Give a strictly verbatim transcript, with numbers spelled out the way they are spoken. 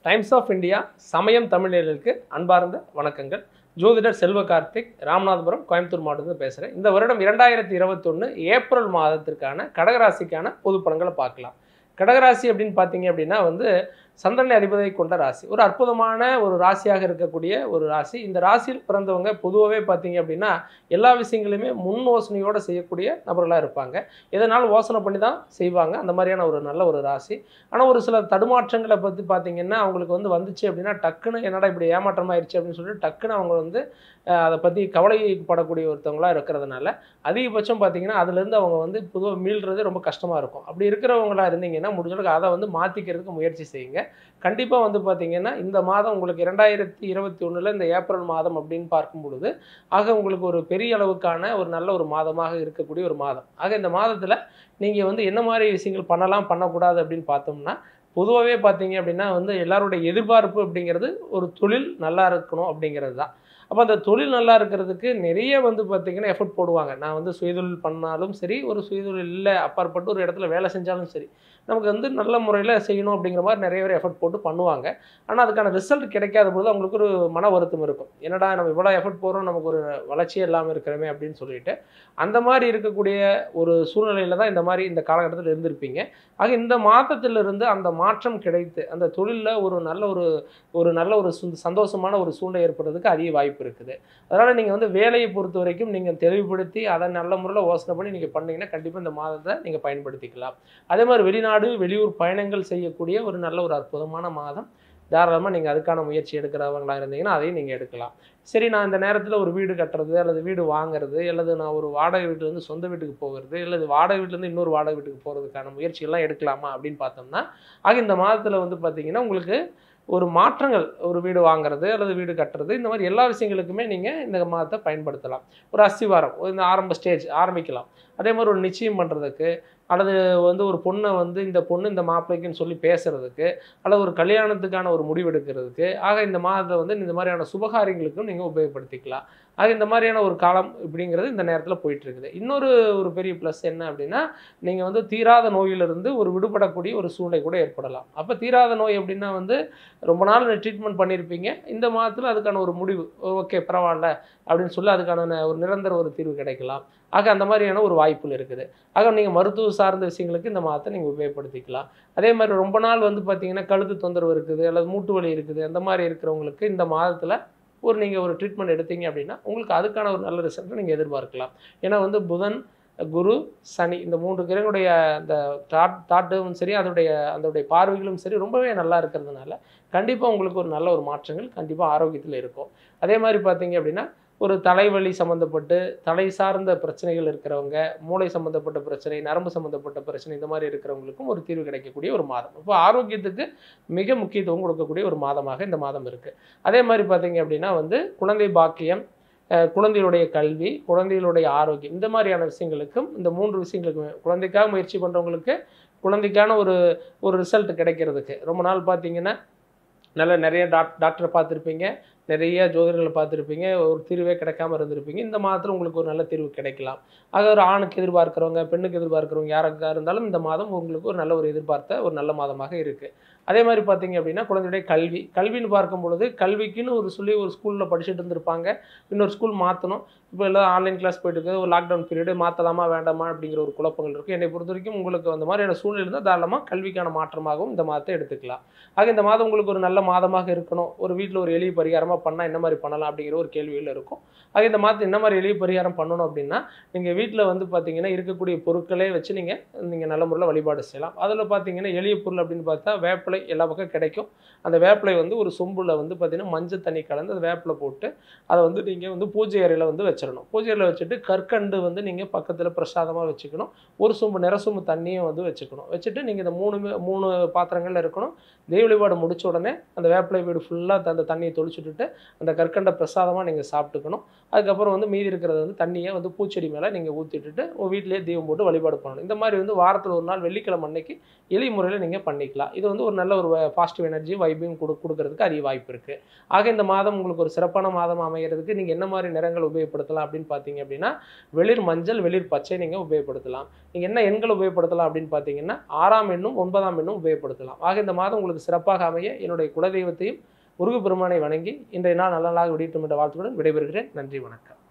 Times of India சமயம் தமிழர்களுக்கு அன்பார்ந்த வணக்கங்கள். ஜோதிடர் செல்வ கார்த்திக், ராமநாதபுரம், கோயம்புத்தூர் மாவட்டத்தில் பேசுகிறேன். இந்த வருடம் இரண்டாயிரத்தி இருபத்தொன்று ஏப்ரல் மாதத்திற்கான கடகராசிக்கான பொது பலன்களை பார்க்கலாம். கடகராசி அப்படின்னு பார்த்தீங்க அப்படின்னா வந்து சந்திரனை அதிபதியை கொண்ட ராசி, ஒரு அற்புதமான ஒரு ராசியாக இருக்கக்கூடிய ஒரு ராசி. இந்த ராசியில் பிறந்தவங்க பொதுவாகவே பார்த்தீங்க அப்படின்னா எல்லா விஷயங்களுமே முன் யோசனையோடு செய்யக்கூடிய நபர்களாக இருப்பாங்க. எதனால யோசனை பண்ணி தான் செய்வாங்க. அந்த மாதிரியான ஒரு நல்ல ஒரு ராசி. ஆனால் ஒரு சில தடுமாற்றங்களை பற்றி பார்த்தீங்கன்னா அவங்களுக்கு வந்து வந்துச்சு அப்படின்னா டக்குன்னு என்னடா இப்படி ஏமாற்றமாயிருச்சு அப்படின்னு சொல்லிட்டு டக்குன்னு அவங்க வந்து அதை பற்றி கவலைப்படக்கூடிய ஒருத்தவங்களாக இருக்கிறதுனால அதிகபட்சம் பார்த்தீங்கன்னா அதுலேருந்து அவங்க வந்து பொதுவாக மீள்றது ரொம்ப கஷ்டமாக இருக்கும். அப்படி இருக்கிறவங்களா இருந்தீங்கன்னா முடிஞ்சளவுக்கு அதை வந்து மாற்றிக்கிறதுக்கு முயற்சி செய்யுங்க. கண்டிப்பாக வந்து பார்த்தீங்கன்னா இந்த மாதம் உங்களுக்கு இரண்டாயிரத்தி இருபத்தி ஒன்றில் இந்த ஏப்ரல் மாதம் அப்படின்னு பார்க்கும் பொழுது ஆக உங்களுக்கு ஒரு பெரிய அளவுக்கான ஒரு நல்ல ஒரு மாதமாக இருக்கக்கூடிய ஒரு மாதம். ஆக இந்த மாதத்தில் நீங்கள் வந்து என்ன மாதிரி விஷயங்கள் பண்ணலாம் பண்ணக்கூடாது அப்படின்னு பார்த்தோம்னா பொதுவாகவே பார்த்தீங்க அப்படின்னா வந்து எல்லாருடைய எதிர்பார்ப்பு அப்படிங்கிறது ஒரு தொழில் நல்லா இருக்கணும் அப்படிங்கிறது தான். அப்போ அந்த தொழில் நல்லா இருக்கிறதுக்கு நிறைய வந்து பார்த்திங்கன்னா எஃபர்ட் போடுவாங்க. நான் வந்து சுயதொழில் பண்ணாலும் சரி, ஒரு சுயதொழில் இல்லை அப்பாற்பட்டு ஒரு இடத்துல வேலை செஞ்சாலும் சரி, நமக்கு வந்து நல்ல முறையில் செய்யணும் அப்படிங்கிற மாதிரி நிறைய பேர் எஃபர்ட் போட்டு பண்ணுவாங்க. ஆனால் அதுக்கான ரிசல்ட் கிடைக்காத பொழுது அவங்களுக்கு ஒரு மன வருத்தம் இருக்கும். என்னடா நம்ம இவ்வளோ எஃபர்ட் போடுறோம், நமக்கு ஒரு வளர்ச்சியே இல்லாமல் இருக்கிறோமே அப்படின்னு சொல்லிட்டு அந்த மாதிரி இருக்கக்கூடிய ஒரு சூழ்நிலையில் தான் இந்த மாதிரி இந்த காலகட்டத்தில் இருந்திருப்பீங்க. ஆக இந்த மாதத்திலிருந்து அந்த மாற்றம் கிடைத்து அந்த தொழிலில் ஒரு நல்ல ஒரு ஒரு நல்ல ஒரு சந்தோஷமான ஒரு சூழ்நிலை ஏற்படுறதுக்கு அதிக வாய்ப்பு இருக்குது. அதனால் நீங்கள் வந்து வேலையை பொறுத்த வரைக்கும் நீங்கள் தெளிவுபடுத்தி அதை நல்ல முறையில் யோசனை பண்ணி நீங்கள் பண்ணீங்கன்னா கண்டிப்பாக இந்த மாதத்தை நீங்கள் பயன்படுத்திக்கலாம். அதே மாதிரி வெளிநாடு வெளியூர் பயணங்கள் செய்யக்கூடிய ஒரு நல்ல ஒரு அற்புதமான மாதம். தாராளமாக நீங்கள் அதுக்கான முயற்சி எடுக்கிறவங்களா இருந்தீங்கன்னா அதையும் நீங்கள் எடுக்கலாம். சரி, நான் இந்த நேரத்தில் ஒரு வீடு கட்டுறது அல்லது வீடு வாங்குறது அல்லது நான் ஒரு வாடகை வீட்டிலேருந்து சொந்த வீட்டுக்கு போகிறது அல்லது வாடகை வீட்டிலேருந்து இன்னொரு வாடகை வீட்டுக்கு போகிறதுக்கான முயற்சிகள்லாம் எடுக்கலாமா அப்படின்னு பார்த்தோம்னா ஆக இந்த மாதத்தில் வந்து பார்த்திங்கன்னா உங்களுக்கு ஒரு மாற்றங்கள், ஒரு வீடு வாங்குறது அல்லது வீடு கட்டுறது, இந்த மாதிரி எல்லா விஷயங்களுக்குமே நீங்கள் இந்த மாதத்தை பயன்படுத்தலாம். ஒரு அஸ்திவாரம், இந்த ஆரம்ப ஸ்டேஜ் ஆரம்பிக்கலாம். அதே மாதிரி ஒரு நிச்சயம் பண்ணுறதுக்கு அல்லது வந்து ஒரு பொண்ணை வந்து இந்த பொண்ணு இந்த மாப்பிள்ளைக்குன்னு சொல்லி பேசுகிறதுக்கு அல்லது ஒரு கல்யாணத்துக்கான ஒரு முடிவு எடுக்கிறதுக்கு ஆக இந்த மாதத்தை வந்து இந்த மாதிரியான சுபகாரியங்களுக்கும் நீங்கள் உபயோகப்படுத்திக்கலாம். ஆக இந்த மாதிரியான ஒரு காலம் இப்படிங்கிறது இந்த நேரத்தில் போயிட்டுருக்குது. இன்னொரு ஒரு பெரிய ப்ளஸ் என்ன அப்படின்னா நீங்கள் வந்து தீராத நோயிலிருந்து ஒரு விடுபடக்கூடிய ஒரு சூழ்நிலை கூட ஏற்படலாம். அப்போ தீராத நோய் அப்படின்னா வந்து ரொம்ப நாள் ட்ரீட்மெண்ட் பண்ணியிருப்பீங்க, இந்த மாதத்தில் அதுக்கான ஒரு முடிவு ஓகே பரவாயில்ல அப்படின்னு சொல்லி அதுக்கான ஒரு நிரந்தர ஒரு தீர்வு கிடைக்கலாம். ஆக அந்த மாதிரியான ஒரு வாய்ப்புகள் இருக்குது. ஆக நீங்கள் மருத்துவ சார்ந்த விஷயங்களுக்கு இந்த மாதத்தை நீங்கள் உபயோகப்படுத்திக்கலாம். அதே மாதிரி ரொம்ப நாள் வந்து பார்த்தீங்கன்னா கழுத்து தொந்தரவு இருக்குது அல்லது மூட்டு வலி இருக்குது, அந்த மாதிரி இருக்கிறவங்களுக்கு இந்த மாதத்தில் ஒரு நீங்கள் ஒரு ட்ரீட்மெண்ட் எடுத்தீங்க அப்படின்னா உங்களுக்கு அதுக்கான ஒரு நல்ல ரிசல்ட்டை நீங்கள் எதிர்பார்க்கலாம். ஏன்னா வந்து புதன், குரு, சனி இந்த மூன்று கிரகங்களுடைய அந்த தாட் தாட்டும் சரி அதோடைய அதோடைய பார்வைகளும் சரி ரொம்பவே நல்லா இருக்கிறதுனால கண்டிப்பாக உங்களுக்கு ஒரு நல்ல ஒரு மாற்றங்கள் கண்டிப்பாக ஆரோக்கியத்தில் இருக்கும். அதே மாதிரி பார்த்தீங்க அப்படின்னா ஒரு தலைவலி சம்மந்தப்பட்டு தலை சார்ந்த பிரச்சனைகள் இருக்கிறவங்க, மூளை சம்மந்தப்பட்ட பிரச்சனை, நரம்பு சம்மந்தப்பட்ட பிரச்சனை, இந்த மாதிரி இருக்கிறவங்களுக்கும் ஒரு தீர்வு கிடைக்கக்கூடிய ஒரு மாதம். இப்போ ஆரோக்கியத்துக்கு மிக முக்கியத்துவம் கொடுக்கக்கூடிய ஒரு மாதமாக இந்த மாதம் இருக்குது. அதே மாதிரி பார்த்தீங்க அப்படின்னா வந்து குழந்தை பாக்கியம், குழந்தைகளுடைய கல்வி, குழந்தைகளுடைய ஆரோக்கியம், இந்த மாதிரியான விஷயங்களுக்கும் இந்த மூன்று விஷயங்களுக்குமே குழந்தைக்காக முயற்சி பண்ணுறவங்களுக்கு குழந்தைக்கான ஒரு ஒரு ரிசல்ட் கிடைக்கிறதுக்கு ரொம்ப நாள் பார்த்தீங்கன்னா நல்ல நிறைய டாக் டாக்டரை பார்த்துருப்பீங்க, நிறைய ஜோதிடர்களை பார்த்துருப்பீங்க, ஒரு தீர்வே கிடைக்காம இருந்திருப்பீங்க. இந்த மாதத்தில் உங்களுக்கு ஒரு நல்ல தீர்வு கிடைக்கலாம். ஆக ஒரு ஆணுக்கு எதிர்பார்க்குறவங்க, பெண்ணுக்கு எதிர்பார்க்குறவங்க யாராக இருந்தாலும் இந்த மாதம் உங்களுக்கு ஒரு நல்ல ஒரு எதிர்பார்த்த ஒரு நல்ல மாதமாக இருக்குது. அதே மாதிரி பார்த்தீங்க அப்படின்னா குழந்தையுடைய கல்வி கல்வின்னு பார்க்கும் பொழுது கல்விக்குன்னு ஒரு சொல்லி ஒரு ஸ்கூலில் படிச்சுட்டு இருந்திருப்பாங்க, இன்னொரு ஸ்கூல் மாற்றணும். இப்போ எல்லாம் ஆன்லைன் கிளாஸ் போயிட்டு இருக்குது, ஒரு லாக்டவுன் பீரியடு மாற்றலாமா வேண்டாமா அப்படிங்கிற ஒரு குழப்பங்கள் இருக்குது. என்னை பொறுத்த வரைக்கும் உங்களுக்கு அந்த மாதிரியான சூழ்நிலை இருந்தால் தாராளமாக கல்விக்கான மாற்றமாகவும் இந்த மாதத்தை எடுத்துக்கலாம். ஆக இந்த மாதம் உங்களுக்கு ஒரு நல்ல மாதமாக இருக்கணும், ஒரு வீட்டில் ஒரு எளிய பரிகாரமாக பண்ணால் என்ன மாதிரி பண்ணலாம் அப்படிங்கிற ஒரு கேள்விகள் இருக்கும். ஆக இந்த மாதத்தை என்ன மாதிரி எளிய பரிகாரம் பண்ணணும் அப்படின்னா நீங்கள் வீட்டில் வந்து பார்த்தீங்கன்னா இருக்கக்கூடிய பொருட்களே வச்சு நீங்கள் நீங்கள் நல்ல முறையில் வழிபாடு செய்யலாம். அதில் பார்த்தீங்கன்னா எளிய பொருள் அப்படின்னு பார்த்தா வேப்பிலை எல்லா பக்கம் கிடைக்கும். அந்த வேப்பிலை வந்து ஒரு சொம்பில் வந்து பார்த்தீங்கன்னா மஞ்சள் தண்ணி கலந்து அந்த வேப்பிலை போட்டு அதை வந்து நீங்கள் வந்து பூஜை அறையில் வந்து வச்சிடணும். பூஜை அறையில் வச்சுட்டு கற்கண்டு வந்து நீங்கள் பக்கத்தில் பிரசாதமாக வச்சுக்கணும். ஒரு சொம்பு நிற சொம்பு தண்ணியும் வந்து வச்சுக்கணும். வச்சுட்டு நீங்கள் இந்த மூணு மூணு பாத்திரங்கள் இருக்கணும். தெய்வ வழிபாடு முடிச்ச உடனே அந்த வேப்பிலை வீடு ஃபுல்லாக அந்த தண்ணியை தொளிச்சுட்டு அந்த கற்கண்டை பிரசாதமாக நீங்கள் சாப்பிட்டுக்கணும். அதுக்கப்புறம் வந்து மீதி இருக்கிறது வந்து தண்ணியை வந்து பூச்செடி மேலே நீங்கள் ஊற்றிட்டுட்டு உங்கள் வீட்டிலேயே தீபம் போட்டு வழிபாடு பண்ணணும். இந்த மாதிரி வந்து வாரத்தில் ஒரு நாள் வெள்ளிக்கிழமை அன்னைக்கு எளிய முறையில் நீங்கள் பண்ணிக்கலாம். இது வந்து ஒரு நல்ல நல்ல ஒரு பாசிட்டிவ் எனர்ஜி வைப்பையும் கொடு கொடுக்கறதுக்கு அதிக வாய்ப்பு இருக்குது. ஆக இந்த மாதம் உங்களுக்கு ஒரு சிறப்பான மாதம் அமைகிறதுக்கு நீங்கள் என்ன மாதிரி நிறங்கள் உபயோகப்படுத்தலாம் அப்படின்னு பார்த்தீங்க அப்படின்னா வெளிர் மஞ்சள் வெளிர் பச்சை நீங்கள் உபயோகப்படுத்தலாம். நீங்கள் என்ன எண்கள் உபயோகப்படுத்தலாம் அப்படின்னு பார்த்தீங்கன்னா ஆறாம் எண்ணும் ஒன்பதாம் எண்ணும் உபயோகப்படுத்தலாம். ஆக இந்த மாதம் உங்களுக்கு சிறப்பாக அமைய என்னுடைய குலதெய்வத்தையும் முருகப்பெருமானை வணங்கி இன்றைய நாள் நல்ல நாளாக விடியட்டும் என்ற வாழ்த்துடன் விடைபெறுகிறேன். நன்றி, வணக்கம்.